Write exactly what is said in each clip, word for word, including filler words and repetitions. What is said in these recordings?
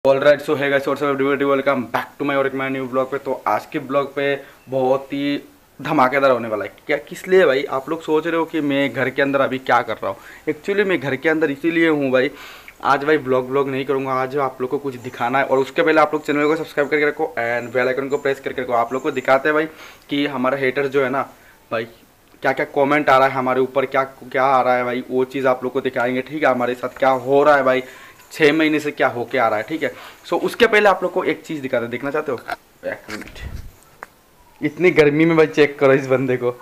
All right, so hey guys, what's up everybody, welcome back to my और एक my new blog पे। तो आज के ब्लॉग पे बहुत ही धमाकेदार होने वाला है। क्या किस लिए भाई? आप लोग सोच रहे हो कि मैं घर के अंदर अभी क्या कर रहा हूँ। एक्चुअली मैं घर के अंदर इसीलिए हूँ भाई, आज भाई ब्लॉग ब्लॉग नहीं करूँगा, आज आप लोग को कुछ दिखाना है। और उसके पहले आप लोग चैनल को सब्सक्राइब करके रखो एंड बेल आइकन को प्रेस करके रखो। आप लोग को दिखाते हैं भाई कि हमारा हेटर जो है ना भाई, क्या क्या कमेंट आ रहा है हमारे ऊपर, क्या क्या आ रहा है भाई, वो चीज़ आप लोग को दिखाएंगे। ठीक है, हमारे साथ क्या हो रहा है भाई, छः महीने से क्या होके आ रहा है। ठीक है, सो उसके पहले आप लोग को एक चीज़ दिखाते, देखना चाहते हो? एक मिनट, इतनी गर्मी में भाई चेक करो इस बंदे को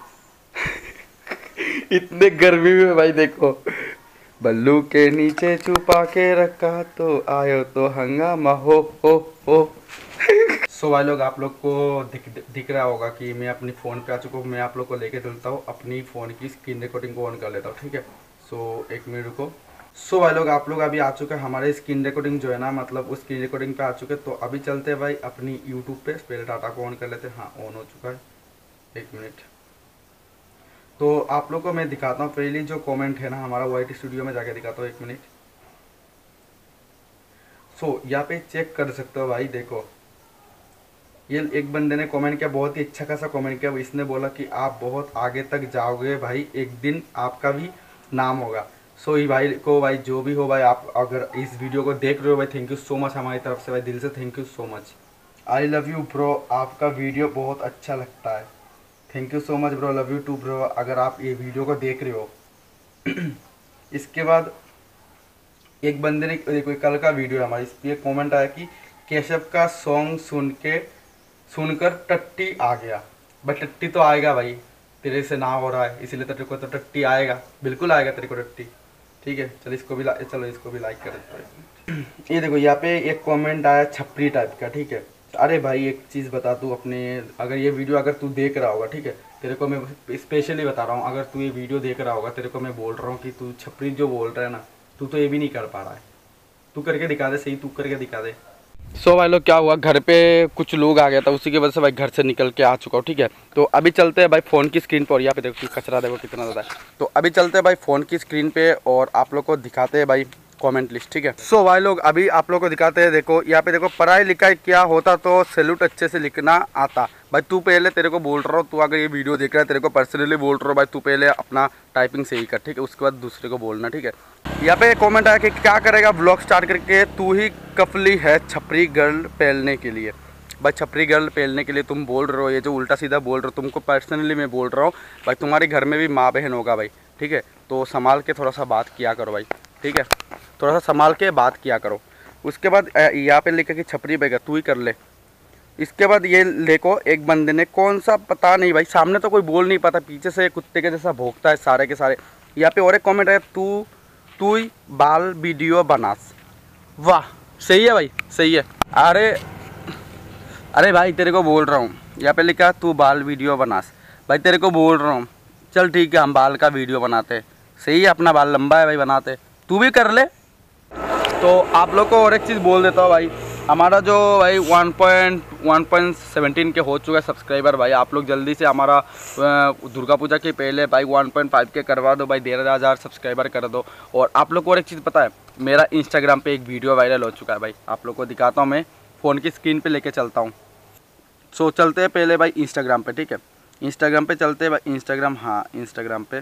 इतने गर्मी में भाई देखो, बल्लू के नीचे छुपा के रखा तो आयो तो हंगामा हो हो हो सो so, भाई लोग, आप लोग को दिख दिख रहा होगा कि मैं अपनी फ़ोन पे आ चुका हूँ। मैं आप लोग को लेके चलता हूँ, अपनी फ़ोन की स्क्रीन रिकॉर्डिंग को ऑन कर लेता हूँ। ठीक है, सो so, एक मिनट रुको। सो so, भाई लोग, आप लोग अभी आ चुके हैं, हमारे स्क्रीन रिकॉर्डिंग जो है ना, मतलब उस स्क्रीन रिकॉर्डिंग पे आ चुके हैं। तो अभी चलते हैं भाई अपनी यूट्यूब पे, पहले डाटा को ऑन कर लेते हैं। हाँ, ऑन हो चुका है, एक मिनट। तो आप लोग को मैं दिखाता हूँ पहली जो कॉमेंट है ना हमारा, वाइट स्टूडियो में जाके दिखाता हूँ, एक मिनट। सो so, यहाँ पे चेक कर सकते हो भाई, देखो ये एक बंदे ने कमेंट किया, बहुत ही अच्छा खासा कमेंट किया। इसने बोला कि आप बहुत आगे तक जाओगे भाई, एक दिन आपका भी नाम होगा। सो ही भाई को, भाई जो भी हो भाई, आप अगर इस वीडियो को देख रहे हो भाई, थैंक यू सो मच हमारी तरफ से भाई, दिल से thank you so much. I love you bro, आपका वीडियो बहुत अच्छा लगता है। Thank you so much bro, love you too bro, अगर आप ये वीडियो को देख रहे हो इसके बाद एक बंदे ने, देखो कल का वीडियो है हमारी, इस पर कॉमेंट आया कि केशव का सॉन्ग सुन के सुनकर टट्टी आ गया। बट टट्टी तो आएगा भाई, तेरे से ना हो रहा है इसीलिए तेरे को तो टट्टी आएगा, बिल्कुल आएगा तेरे को टट्टी। ठीक है, चलो इसको भी चलो इसको भी लाइक कर देते हैं। ये देखो यहाँ पे एक कमेंट आया छपरी टाइप का। ठीक है, अरे भाई एक चीज़ बता, तू अपने, अगर ये वीडियो अगर तू देख रहा होगा, ठीक है, तेरे को मैं स्पेशली बता रहा हूँ, अगर तू ये वीडियो देख रहा होगा, तेरे को मैं बोल रहा हूँ कि तू छपरी जो बोल रहा है ना, तू तो ये भी नहीं कर पा रहा है। तू करके दिखा दे, सही तू करके दिखा दे। सो so, भाई लोग, क्या हुआ, घर पे कुछ लोग आ गया था, उसी की वजह से भाई घर से निकल के आ चुका हूँ। ठीक है, तो अभी चलते हैं भाई फ़ोन की स्क्रीन पर। यहाँ पे देखो कचरा देखो कितना ज़्यादा है। तो अभी चलते हैं भाई फ़ोन की स्क्रीन पे और आप लोग को दिखाते हैं भाई कमेंट लिस्ट। ठीक है, सो so, भाई लोग अभी आप लोग को दिखाते हैं, देखो यहाँ पे देखो, पढ़ाई लिखाई क्या होता तो सैल्यूट अच्छे से लिखना आता। भाई तू पहले, तेरे को बोल रहा हूँ, तू अगर ये वीडियो देख रहा है, तेरे को पर्सनली बोल रहा हूँ भाई, तू पहले अपना टाइपिंग सही कर। ठीक है, उसके बाद दूसरे को बोलना। ठीक है, यहाँ पे कमेंट आया कि क्या करेगा ब्लॉग स्टार्ट करके, तू ही कफली है छपरी गर्ल पहलने के लिए। भाई छपरी गर्ल पहलने के लिए तुम बोल रहे हो, ये जो उल्टा सीधा बोल रहे हो, तुमको पर्सनली मैं बोल रहा हूँ भाई, तुम्हारे घर में भी माँ बहन होगा भाई। ठीक है, तो संभाल के थोड़ा सा बात किया करो भाई। ठीक है, थोड़ा सा संभाल के बात किया करो। उसके बाद यहाँ पे लिखा कि छपरी बेगा तू ही कर ले। इसके बाद ये देखो, एक बंदे ने, कौन सा पता नहीं भाई, सामने तो कोई बोल नहीं पाता, पीछे से कुत्ते के जैसा भोंकता है सारे के सारे। यहाँ पे और एक कमेंट है, तू तू ही बाल वीडियो बनास। वाह, सही है भाई, सही है। अरे अरे भाई तेरे को बोल रहा हूँ, यहाँ पे लिखा तू बाल वीडियो बनास। भाई तेरे को बोल रहा हूँ, चल ठीक है, हम बाल का वीडियो बनाते। सही है, अपना बाल लंबा है भाई, बनाते, तू भी कर ले। तो आप लोग को और एक चीज़ बोल देता हूँ भाई, हमारा जो भाई one point one point seventeen के हो चुका है सब्सक्राइबर भाई। आप लोग जल्दी से हमारा दुर्गा पूजा के पहले भाई वन पॉइंट फाइव के करवा दो भाई, डेढ़ हज़ार सब्सक्राइबर कर दो। और आप लोग को और एक चीज़ पता है, मेरा इंस्टाग्राम पे एक वीडियो वायरल हो चुका है भाई, आप लोग को दिखाता हूँ, मैं फ़ोन की स्क्रीन पे लेके चलता हूँ। सो चलते हैं पहले भाई इंस्टाग्राम पे। ठीक है, इंस्टाग्राम पे चलते हैं भाई, इंस्टाग्राम, हाँ इंस्टाग्राम पे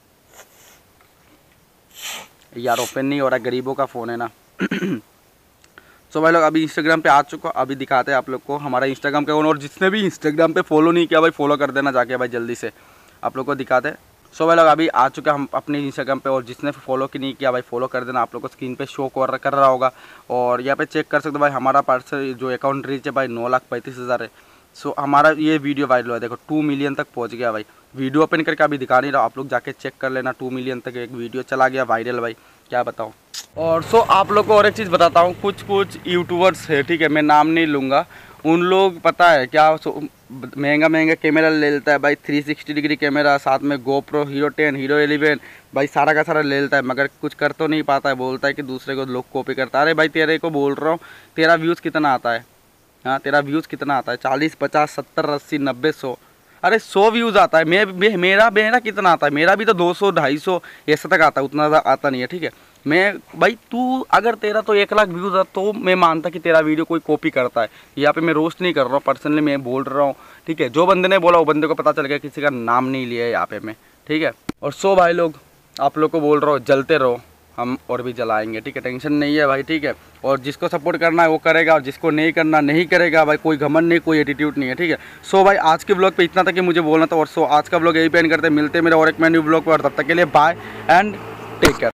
यार ओपन नहीं हो रहा, गरीबों का फ़ोन है ना सो भाई लोग अभी इंस्टाग्राम पे आ चुका, अभी दिखाते हैं आप लोग को हमारा इंस्टाग्राम का। और जिसने भी इंस्टाग्राम पे फॉलो नहीं किया भाई, फॉलो कर देना जाके भाई जल्दी से, आप लोग को दिखाते हैं। सो भाई लोग अभी आ चुके हम अपने इंस्टाग्राम पे, और जिसने फॉलो की नहीं किया भाई, फॉलो कर देना। आप लोग को स्क्रीन पे शो कर कर रहा होगा, और यहाँ पे चेक कर सकते हो भाई, हमारा पार्सल जो अकाउंट रीच है भाई नौ लाख पैंतीस हज़ार है। सो हमारा ये वीडियो वायरल हुआ, देखो टू मिलियन तक पहुँच गया भाई। वीडियो ओपन करके अभी दिखा नहीं रहा, आप लोग जाके चेक कर लेना, टू मिलियन तक एक वीडियो चला गया वायरल भाई, क्या बताऊँ। और सो आप लोग को और एक चीज़ बताता हूँ, कुछ कुछ यूट्यूबर्स है, ठीक है, मैं नाम नहीं लूँगा, उन लोग पता है क्या, महंगा महंगा कैमरा ले लेता है भाई, थ्री सिक्सटी डिग्री कैमरा, साथ में GoPro, hero ten, hero eleven भाई, सारा का सारा ले लेता है, मगर कुछ कर तो नहीं पाता है, बोलता है कि दूसरे को लोग कॉपी करता है। अरे भाई तेरे को बोल रहा हूँ, तेरा व्यूज़ कितना आता है? हाँ, तेरा व्यूज़ कितना आता है? चालीस पचास सत्तर अस्सी नब्बे सौ, अरे सौ व्यूज़ आता है। मैं, मैं मेरा मेरा कितना आता है? मेरा भी तो दो सौ ढाई सौ ऐसा तक आता है, उतना आता नहीं है। ठीक है, मैं भाई तू अगर तेरा तो एक लाख व्यूज़ है तो मैं मानता कि तेरा वीडियो कोई कॉपी करता है। यहाँ पे मैं रोस्ट नहीं कर रहा हूँ, पर्सनली मैं बोल रहा हूँ, ठीक है। जो बंदे ने बोला वो बंदे को पता चल गया, किसी का नाम नहीं लिया है यहाँ पे मैं, ठीक है। और सो भाई लोग, आप लोग को बोल रहा हूँ जलते रहो, हम और भी जलाएंगे, ठीक है, टेंशन नहीं है भाई, ठीक है। और जिसको सपोर्ट करना है वो करेगा, और जिसको नहीं करना नहीं करेगा भाई, कोई घमंड नहीं, कोई एटीट्यूड नहीं है, ठीक है। सो भाई आज के ब्लॉग पे इतना था कि मुझे बोलना था, और सो आज का ब्लॉग यही पे एंड करते हैं। मिलते हैं मेरे और एक न्यू ब्लॉग पर, तब तक के लिए बाय एंड टेक केयर।